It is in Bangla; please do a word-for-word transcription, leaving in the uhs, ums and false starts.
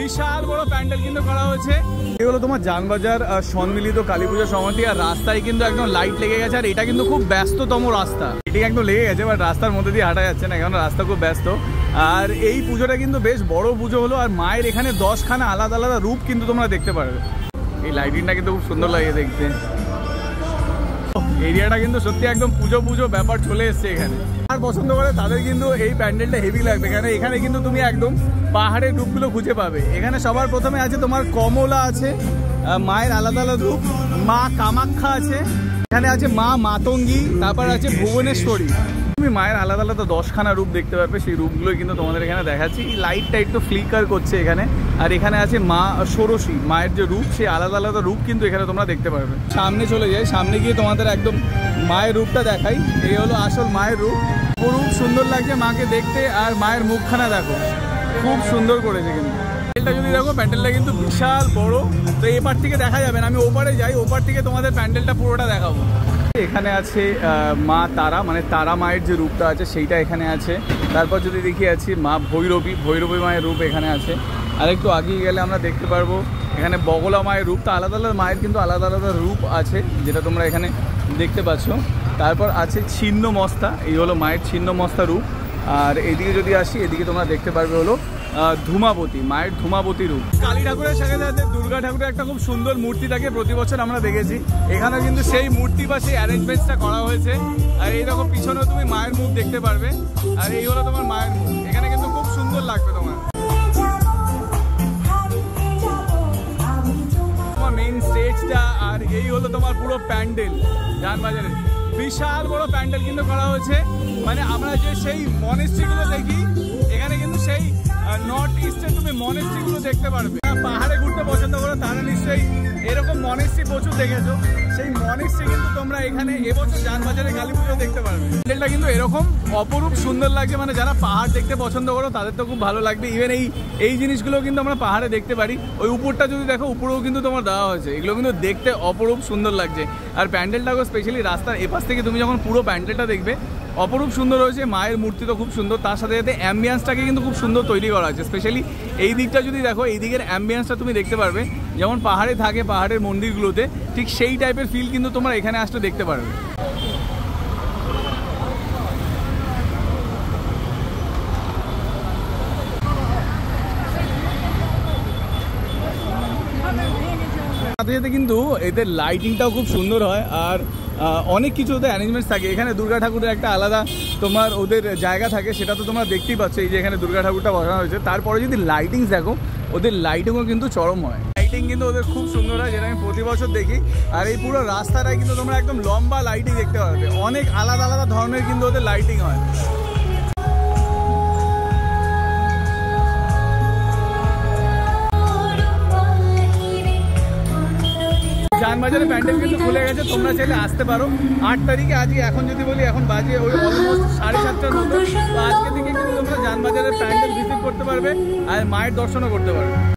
বিশাল বড় প্যান্ডেল কিন্তু করা হয়েছে। এগুলো তোমার জানবাজার সম্মিলিত কালী পুজো সমিতি, আর রাস্তায় কিন্তু একদম লাইট লেগে গেছে। আর এটা কিন্তু খুব ব্যস্ততম রাস্তা, এটি একদম লেগে গেছে, বাট রাস্তার মধ্যে দিয়ে হাঁটা যাচ্ছে না, কারণ রাস্তা খুব ব্যস্ত। আর এই পুজোটা কিন্তু বেশ বড় পুজো হলো, আর মায়ের এখানে দশখানা আলাদা আলাদা রূপ কিন্তু তোমরা দেখতে পারবে। এই লাইটিংটা কিন্তু খুব সুন্দর লাগে দেখতে। এরিয়াটা কিন্তু সত্যি একদম পুজো পুজো ব্যাপার চলে এসছে এখানে। আর পছন্দ করে তাদের কিন্তু এই প্যান্ডেলটা হেভি লাগবে, কারণ এখানে কিন্তু তুমি একদম পাহাড়ের রূপগুলো খুঁজে পাবে। এখানে সবার প্রথমে আছে তোমার কমলা আছে, মায়ের আলাদা আলাদা রূপ, মা কামাখ্যা আছে, এখানে আছে মা মাতঙ্গী, তারপর আছে ভুবনেশ্বরী। তুমি মায়ের আলাদা আলাদা দশখানা রূপ দেখতে পারবে, সেই রূপগুলো কিন্তু তোমাদের এখানে দেখাচ্ছি। এই লাইটটা একটু ফ্লিকার করছে এখানে। আর এখানে আছে মা ষোড়শী, মায়ের যে রূপ, সেই আলাদা আলাদা রূপ কিন্তু এখানে তোমরা দেখতে পারবে। সামনে চলে যায়, সামনে গিয়ে তোমাদের একদম মায়ের রূপটা দেখাই। এই হলো আসল মায়ের রূপ, খুব সুন্দর লাগছে মাকে দেখতে। আর মায়ের মুখখানা দেখো, খুব সুন্দর করেছে কিন্তু। প্যান্ডেলটা যদি দেখো, প্যান্ডেলটা কিন্তু বিশাল বড়। তো এপার থেকে দেখা যাবে না, আমি ওপারে যাই, ওপার থেকে তোমাদের প্যান্ডেলটা পুরোটা দেখাবো। এখানে আছে মা তারা, মানে তারা মায়ের যে রূপটা আছে সেইটা এখানে আছে। তারপর যদি দেখি আছে মা ভৈরবী, ভৈরবী মায়ের রূপ এখানে আছে। আর একটু আগিয়ে গেলে আমরা দেখতে পারবো এখানে বগলা মায়ের রূপটা। আলাদা আলাদা মায়ের কিন্তু আলাদা আলাদা রূপ আছে, যেটা তোমরা এখানে দেখতে পাচ্ছ। তারপর আছে ছিন্ন মস্তা, এই হলো মায়ের ছিন্ন মস্তা রূপ। আর এদিকে যদি আসি, এদিকে তোমরা দেখতে পারবে হলো ধূমাবতী, মায়ের ধূমাবতী রূপ। কালী ঠাকুরের সাথে সাথে দুর্গা ঠাকুরের একটা খুব সুন্দর মূর্তি থাকে, প্রতি বছর আমরা দেখেছি। এখানে কিন্তু সেই মূর্তি বা সেই অ্যারেঞ্জমেন্টসটা করা হয়েছে। আর এইরকম পিছনেও তুমি মায়ের মুখ দেখতে পারবে। আর এই হলো তোমার মায়ের মুখ, এখানে কিন্তু খুব সুন্দর লাগবে তোমার। তোমার মেইন স্টেজটা, আর এই হলো তোমার পুরো প্যান্ডেল। জানবাজারের বিশাল বড় প্যান্ডেল কিন্তু করা হয়েছে। মানে আমরা যে সেই মনেস্ট্রিগুলো দেখি, এখানে কিন্তু সেই নর্থ ইস্টে তুমি মনেস্ট্রিগুলো দেখতে পারবে। পাহাড়ে ঘুরতে পছন্দ করো তারা নিশ্চয়ই এরকম মনেস্ট্রি প্রচুর দেখেছো। সেই মনেস্ট্রি কিন্তু তোমরা এখানে এবছর জানবাজারে কালী পুজো দেখতে পারবে। প্যান্ডেলটা কিন্তু এরকম অপরূপ সুন্দর লাগছে, মানে যারা পাহাড় দেখতে পছন্দ করো তাদের তো খুব ভালো লাগবে। ইভেন এই এই জিনিসগুলো কিন্তু আমরা পাহাড়ে দেখতে পারি। ওই উপরটা যদি দেখো, উপরেও কিন্তু তোমার দেওয়া হয়েছে। এগুলো কিন্তু দেখতে অপরূপ সুন্দর লাগছে। আর প্যান্ডেলটাকেও স্পেশালি রাস্তার এপাশ থেকে তুমি যখন পুরো প্যান্ডেলটা দেখবে, অপরূপ সুন্দর হয়েছে। মায়ের মূর্তি তো খুব সুন্দর, তার সাথে সাথে অ্যাম্বিয়েন্সটাকে কিন্তু খুব সুন্দর তৈরি করা আছে। স্পেশালি এই দিকটা যদি দেখো, এই দিকের অ্যাম্বিয়েন্সটা তুমি দেখতে পারবে, যেমন পাহাড়ে থাকে পাহাড়ের মন্দিরগুলোতে, ঠিক সেই টাইপের ফিল কিন্তু তোমরা এখানে আসলে দেখতে পারবে। সাথে সাথে কিন্তু এদের লাইটিংটাও খুব সুন্দর হয়। আর অনেক কিছু ওদের অ্যারেঞ্জমেন্টস থাকে। এখানে দুর্গা ঠাকুরের একটা আলাদা তোমার ওদের জায়গা থাকে, সেটা তো তোমরা দেখতেই পাচ্ছ। এই যে এখানে দুর্গা ঠাকুরটা বসানো হয়েছে। তারপরে যদি লাইটিংস দেখো, ওদের লাইটিংও কিন্তু চরম হয়। লাইটিং কিন্তু ওদের খুব সুন্দর হয়, যেটা আমি প্রতি বছর দেখি। আর এই পুরো রাস্তাটায় কিন্তু তোমরা একদম লম্বা লাইটিং দেখতে পারবে। অনেক আলাদা আলাদা ধরনের কিন্তু ওদের লাইটিং হয়। জানবাজারে প্যান্ডেল কিন্তু খুলে গেছে, তোমরা চাইলে আসতে পারো। আট তারিখে আজকে, এখন যদি বলি এখন বাজে ওই অলমোস্ট সাড়ে সাতটার মতো। তো আজকে থেকে কিন্তু তোমরা জানবাজারের প্যান্ডেল ভিজিট করতে পারবে আর মায়ের দর্শনও করতে পারবে।